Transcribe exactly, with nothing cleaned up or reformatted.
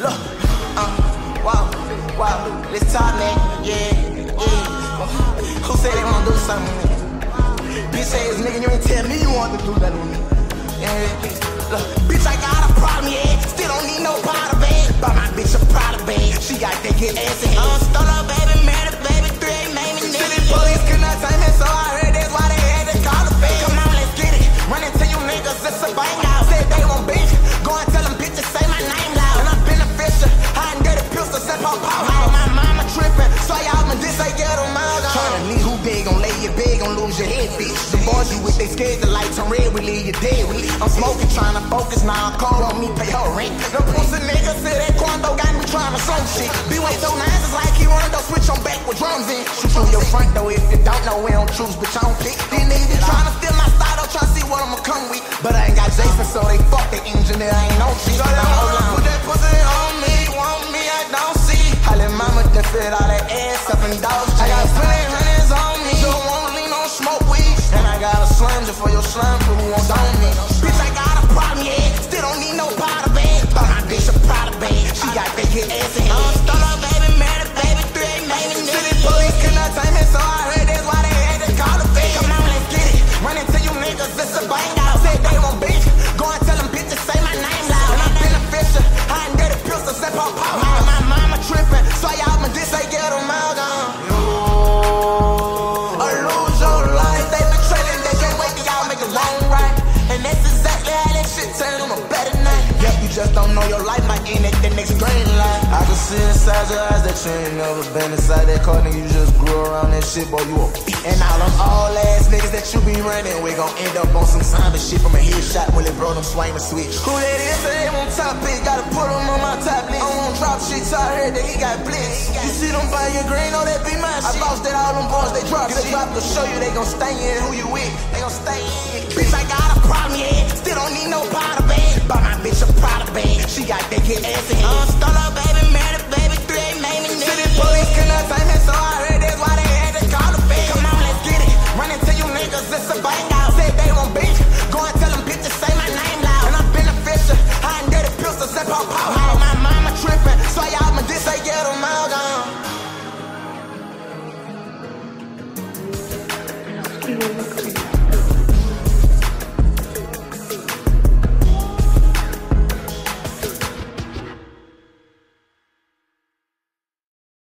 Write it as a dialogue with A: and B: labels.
A: Look, uh, wow, wow, let's talk, man. Yeah, yeah. Who said they wanna do something with me? Bitch ass nigga, you ain't tell me you want to do that with me. Yeah, look, bitch, I got a problem, yeah. Still don't need no powder bag. But my bitch a powder bag. She got that good ass in. I'm stole her, baby, married, baby, three ain't made me nigga. City police could not take me, so I heard that's why they had to call the feds. Come on, let's get it. Run into you niggas, it's a bang out. Said they won't bitch. Go and tell them bitches, say my name loud. And I'm beneficial. Hiding dirty pistols and pop pop. My mama tripping. So y'all man, this ain't get on my gun. Tryna leave who big, gon' lay your big, gon' lose your head, bitch. The boys you with, they scared the lights on red, we leave you dead. We I'm smoking, tryna focus, now I'm cold on me, pay her rent. The pussy nigga said that Quando got me tryna some shit. B way so nice, it's like he wanna go switch on back with drums in. Shoot through your front door if you don't know, we don't choose, but you don't pick. These niggas be tryna steal my style, don't try to see what I'ma come with. But I ain't got Jason, so they fuck the engineer, I ain't no shit. So they wanna put that pussy on me, want me, I don't see. I let mama just fit all that ass up and dogs. I got plenty hundreds on me, so won't lean on smoke weed. And I got a slime just for your slime, for who won't own me. Bitch, I got a problem, yeah, still don't need no powder bag. But my bitch a powder bag, she got that good ass in. I'm stole her, baby, married, baby, three ain't made me nigga. City police could not take me, so I heard that's why they had to call the feds. Come on, let's get it, run into you niggas, it's a bang out. Said they won't bitch, go and tell them bitches, say my name loud. And I'm beneficial, hiding dirty pistols and pop pop. My, my mama tripping, so y'all man, this ain't get on my gun. Or lose your life, they been trailing, they can't wait till y'all make a long ride. And that's exactly how that shit turned on a better night. Yep, you just don't know your life might end at the next green line. I can see inside your eyes that you ain't never been inside that car, nigga, you just grew around that shit, boy, you a beat. And all them all ass niggas that you be running, we gon' end up on some zombie shit from a headshot when it bro them swing and switch. Who that is, say they won't top it, gotta put them on my top list. I won't drop shit, so I heard that he got blitz. You see them buy your green, oh that be my shit. I lost that all them boys, they drop shit. Get a drop to show you they gon' stay in, who you with, they gon' stay in. Bitch, I got a problem, yeah, still don't need no powder bag. But my bitch a powder bag, she got that good ass in. I'm stole her, baby, married, baby, three ain't made me nigga. City police could not take me, so I heard that's why they had to call the feds. Come on, let's get it, run into you niggas, it's a bang out. Said they won't bitch, go and tell them bitches, say my name loud. And I'm beneficial, hiding dirty pistols and pop pop. My, my mama tripping, so y'all man, this ain't get on my gun.